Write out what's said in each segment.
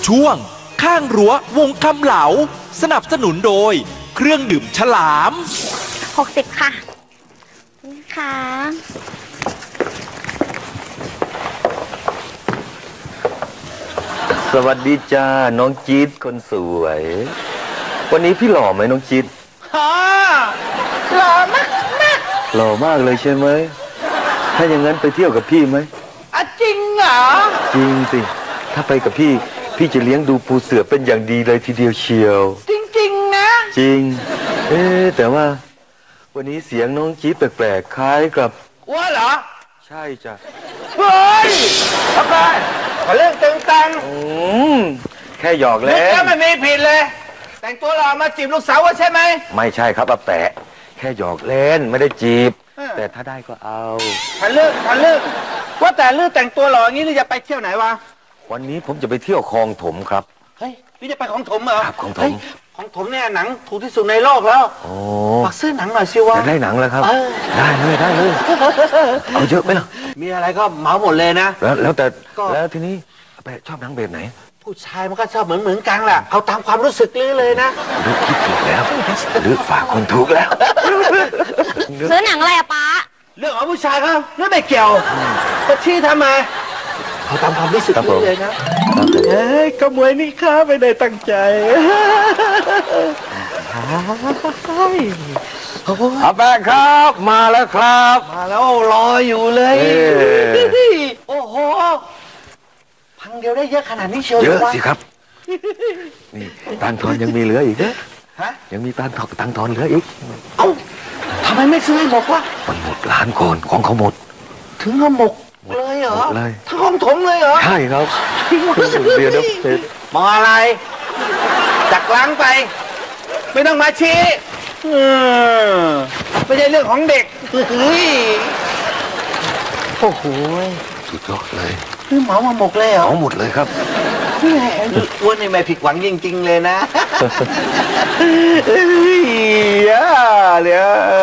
ช่วงข้างรั้ววงคำเหลาสนับสนุนโดยเครื่องดื่มฉลาม 60ค่ะนี่ค่ะสวัสดีจ้าน้องจี๊ดคนสวยวันนี้พี่หล่อไหมน้องจี๊ดหล่อมากหล่อมากเลยใช่ไหมถ้าอย่างนั้นไปเที่ยวกับพี่ไหมจริงเหรอจริงสิถ้าไปกับพี่จะเลี้ยงดูปูเสือเป็นอย่างดีเลยทีเดียวเชียวจริงๆนะจริงแต่ว่าวันนี้เสียงน้องจี๊ดแปลกๆคล้ายกับว่าเหรอใช่จ้ะเฮ้ยทำไมขอเรื่องตึงตังแค่หยอกเล่นก็ไม่มีผิดเลยแต่งตัวหล่อมาจีบลูกสาวว่าใช่ไหมไม่ใช่ครับอาแปะแค่หยอกเล่นไม่ได้จีบแต่ถ้าได้ก็เอาทันเลิกว่าแต่เรื่องแต่งตัวหล่ออย่างนี้หรือจะไปเที่ยวไหนวะวันนี้ผมจะไปเที่ยวคลองถมครับเฮ้ยพี่จะไปคลองถมเหรอครับคลองถมคลองถมเนี่ยหนังถูกที่สุดในโลกแล้วฝากซื้อหนังหน่อยสิวะจะได้หนังแล้วครับได้เลยเอาเยอะไหมล่ะมีอะไรก็เหมาหมดเลยนะแล้วแต่แล้วทีนี้อาแปะชอบหนังแบบไหนผู้ชายมันก็ชอบเหมือนกันแหละเอาตามความรู้สึกลื้อเลยนะลื้อคิดถูกแล้วลื้อฝากคนถูกแล้วซื้อหนังอะไรอะป๊าเรื่องของผู้ชายเขาเรื่องไม่เกี่ยวก็ชี้ทำไมเอาตามความรู้สึกลื้อเลยนะเฮ้ยขโมยนี่ข้าไม่ได้ตั้งใจอาแปะครับมาแล้วครับมาแล้วรออยู่เลยโอ้โหพังเดียวได้เยอะขนาดนี้เชียวเยอะสิครับนี่ตังทอนยังมีเหลืออีกนะยังมีตังทอนเหลืออีกเอ้าทำไมไม่ซื้อให้หมดวะมันหมดร้านก่อนของเขาหมดถึงเขาหมดเลยเหรอเลยทั้งห้องถมเลยเหรอใช่ครับเดี๋ยวมองอะไรจักล้างไปไม่ต้องมาชี้ไม่ใช่เรื่องของเด็กโอ้โหสุดยอดเลยคือเหมามาหมกเลยเหรอเหมาหมดเลยครับอ้วนนี่ไม่ผิดหวังจริงๆเลยนะเดี๋ยว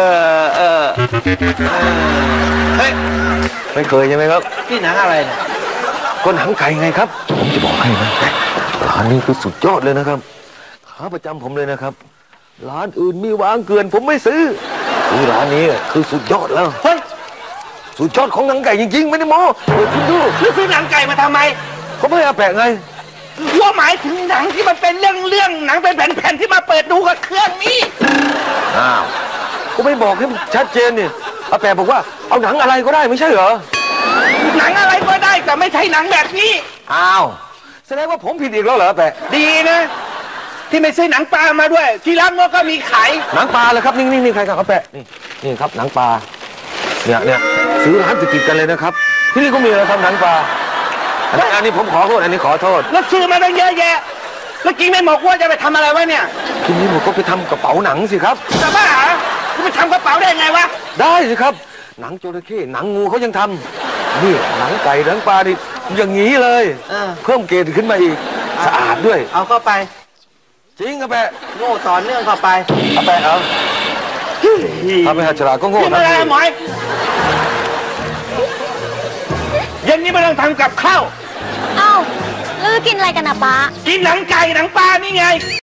เฮ้ยไม่เคยใช่ไหมครับนี่หนังอะไรเนี่ยก็หนังไก่ไงครับผมจะบอกให้นะร้านนี้คือสุดยอดเลยนะครับขาประจำผมเลยนะครับร้านอื่นมีวางเกลื่อนผมไม่ซื้อร้านนี้คือสุดยอดแล้วเฮ้ยสุดยอดของหนังไก่จริงๆไม่ได้โม้เดี๋ยวคุณดูแล้วซื้อหนังไก่มาทำไมเขาไม่อาแปะไงว่าหมายถึงหนังที่มันเป็นเรื่องหนังเป็นแผ่นๆที่มาเปิดดูกับเครื่องนี้อ้าวก็ไม่บอกให้ชัดเจนนี่อาแปะบอกว่าเอาหนังอะไรก็ได้ไม่ใช่เหรอหนังอะไรก็ได้แต่ไม่ใช่หนังแบบนี้อ้าวแสดงว่าผมผิดอีกแล้วเหรออาแปะดีนะที่ไม่ซื้อหนังปลามาด้วยที่ร้านมันก็มีขายหนังปลาเลยครับนี่ใครครับอาแปะนี่ครับหนังปลาเนี่ยซื้อร้านติดกันเลยนะครับที่นี่ก็มีนะครับหนังปลาอันนี้ผมขอโทษอันนี้ขอโทษแล้วซื้อมาตั้งเยอะแยะแล้วกินไม่หมดว่าจะไปทำอะไรไว้เนี่ยกินไม่หมดก็ไปทำกระเป๋าหนังสิครับจะบ้าเหรอจะไปทำกระเป๋าได้ไงวะได้สิครับหนังจระเข้หนังงูเขายังทำนี่หนังไก่หนังปลาดิอย่างนี้เลยเพิ่มเกรดขึ้นมาอีกสะอาดด้วยเอาเข้าไปจริงครับแปะโง่ต่อเนื่องเข้าไปเอาแปะเอาทำให้หัดฉลาดก็โง่นะหมอยเย็นนี้ไม่ต้องทำกับข้าวเอ้าแล้วกินอะไรกันนะป้ากินหนังไก่หนังปลานี่ไง